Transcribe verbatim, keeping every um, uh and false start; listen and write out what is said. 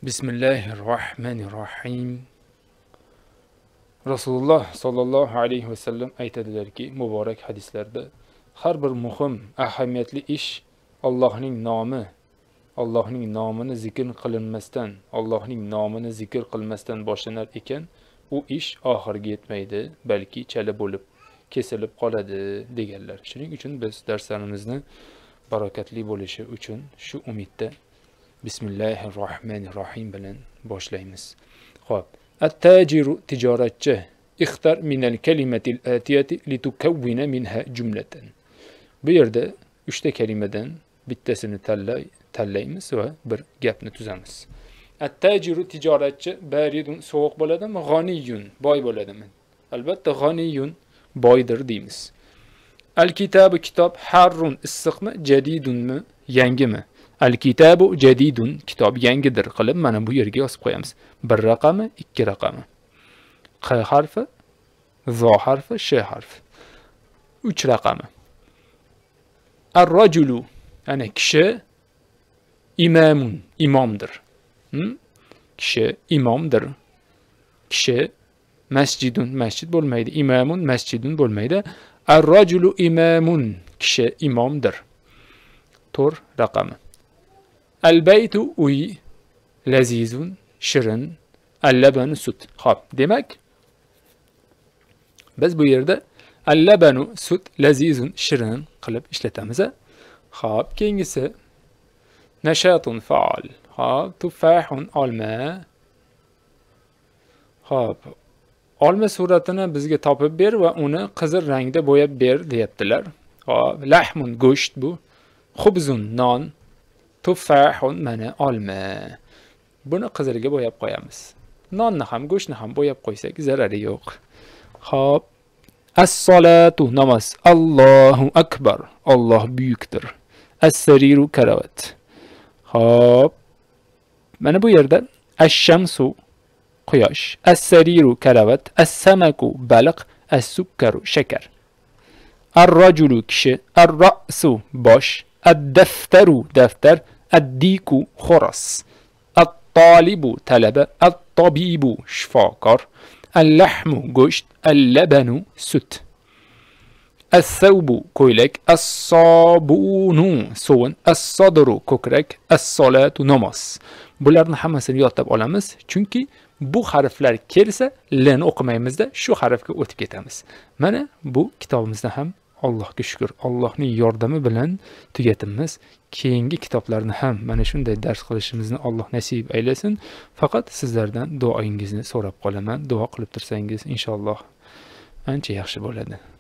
Bismillahirrohmanirrohim. Rasululloh sollallohu alayhi va sallam aytadilarki, muborak hadislarda har bir muhim, ahamiyatli ish Allohning nomi, Allohning nomini zikr qilinmasdan, Allohning nomini zikr qilmasdan boshlanar ekan, u ish oxiriga yetmaydi, balki chala bo'lib, kesilib qoladi deganlar. Shuning uchun biz darslarimizni barakatli bo'lishi uchun shu umidda Bismillahirrohmanirrohim bilan boshlaymiz. Xo'p, at-tajiru tijoratchi ixtar minal kalimatil atiyati litukawwina minha jumlatan. Bu yerda uchta kalimadan bittasini tanlay, tanlaymiz va bir gapni tuzamiz. At-tajiru tijoratchi baridun sovuq bo'ladimi, g'aniyun boy bo'ladimi? Albatta g'aniyun boydir deymiz. Al-kitabu kitob harrun issiqmi, jadidunmi, yangimi? Al-kitabu jadidun kitob yangidir qilib mana bu yerga yozib qo'yamiz. Bir raqami, ikki raqami. Q harfi, zo harfi, sh harfi. uch raqami. Ar-rajulu ana kishi imamun imomdir. Hmm? Kishi imomdir. Kishi masjidun masjid bo'lmaydi. Imamun masjidun bo'lmaydi. Ar-rajulu imamun kishi imomdir. to'rt raqami. Al-baytu uy lazizun shirin al-labanu sut. Xo'p, demak biz bu yerda al-labanu sut lazizun shirin qilib ishlatamiz. Xo'p, keyingisi nashatun faal. Xo'p, tufahun olma. Xo'p, olma suratini bizga topib ber va uni qizil rangda bo'yab ber deyaptilar. Xo'p, lahmun go'sht bu. Xubzun non. Tufahun mana olma. Buni qizilga bo'yab qo'yamiz. Nonni ham, go'shtni ham bo'yab qo'ysak zarari yo'q. Xo'p. As-solatu namoz. Allohu akbar. Alloh buyukdir. As-sariru karavat. Xo'p. Mana bu yerda ash-shamsu quyosh, as-sariru karavat, as-samaku baliq, as-sukkaru shakar. Ar-rajulu kishi, ar-ra'su bosh, ad-daftaru daftar, ad-diku xo'roz, at-talibu talaba, at-tabibu shifokor, al-lahmu go'sht, al-labanu sut, as-sawbu ko'ylak, as-sobunu sovun, as-sadru ko'krak, as-solatu namoz. Bularni hammasini yodlab olamiz, chunki bu harflar kelsa, lani o'qimaymizda, shu harfga o'tib ketamiz. Mana bu kitobimizda ham Allohga shukr, Allohning yordami bilan tugatamiz. Keyingi kitoblarni ham mana shunday dars qilishimizni Alloh nasib aylasin. Faqat sizlardan duoingizni so'rab qolaman. Duo qilib tursangiz inshaalloh ancha yaxshi bo'ladi.